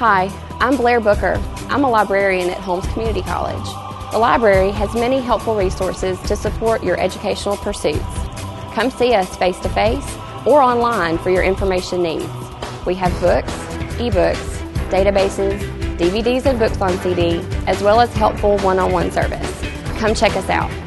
Hi, I'm Blair Booker. I'm a librarian at Holmes Community College. The library has many helpful resources to support your educational pursuits. Come see us face-to-face or online for your information needs. We have books, ebooks, databases, DVDs and books on CD, as well as helpful one-on-one service. Come check us out.